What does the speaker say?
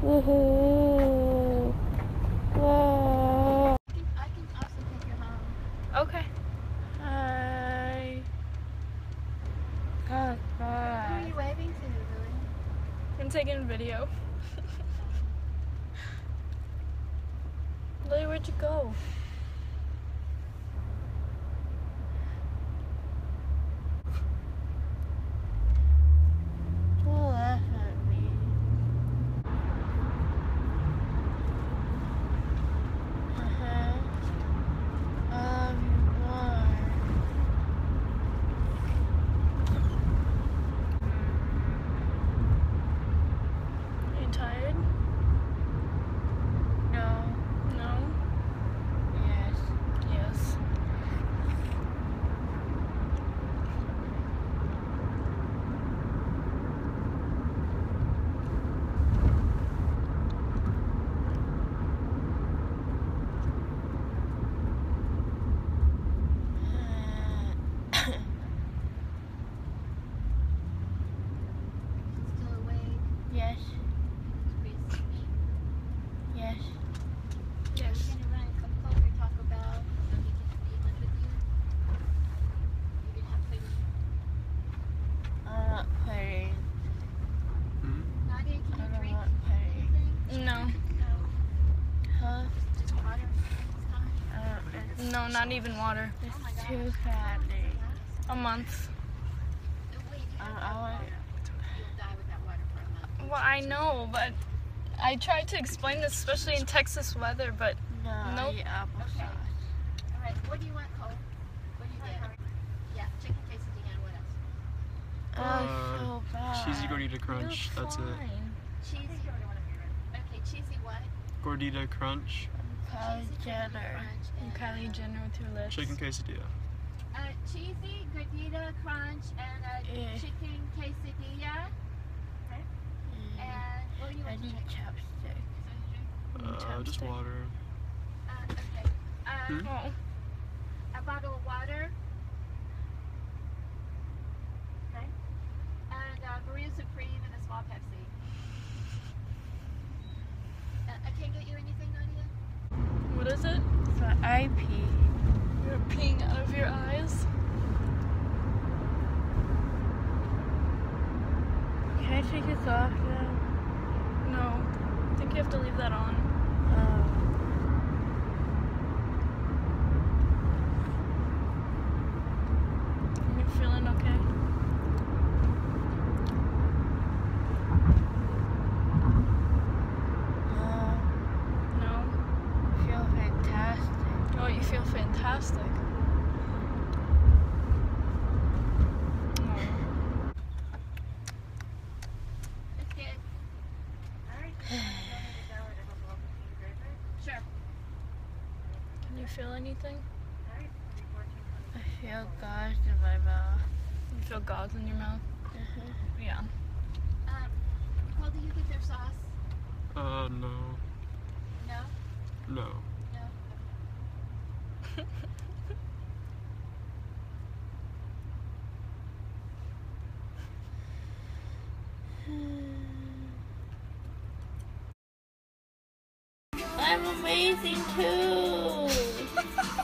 Woohoo! Whoa! I can also take you home. Okay. Hi. God, Who are you waving to, Lily? I'm taking a video. Lily, where'd you go? Don't laugh at me. More. Are you tired? No. No? Yes. Yes. Still awake? Yes. Squeeze. Yes. Yes. We're gonna run a cup of coffee Taco Bell so he can be lunch with you. You can have food. I'm not playing. Nadia, can I you don't drink want playing. anything? No. No. Huh? Just water this time? No, not even water. Oh my It's God. too fatty. A month. Oh, wait, you have to have I water. You'll die without water for a month. Well, I know, but I tried to explain this, especially in Texas weather, but No, Nope. I eat applesauce. All right, what do you want, Cole? What do you get? Yeah, chicken quesadilla and what else? Oh, so bad. Cheesy gordita crunch. you're That's fine. Cheesy. Okay, cheesy what? it. Gordita crunch. Kylie Cheesy Jenner. crunch and, Kylie Jenner with your lips. Chicken quesadilla. cheesy gordita crunch and a Yeah. chicken quesadilla. And what do you I want to need drink? chopstick. Just Chopstick. water. Okay. Oh. A bottle of water. Okay. And Marine Supreme and a small Pepsi. I can't get you anything, Nadia? What is it? So I pee. You're peeing out of your eyes. Can I take this off now? No. I think you have to leave that on. You feeling okay? No? I feel fantastic. Oh, you feel fantastic. Oh. It's good. Sure. Can you feel anything? I feel gauze in my mouth. You feel gauze in your mouth? Yeah. Cole, do you get their sauce? No. No? No. No? I'm amazing too.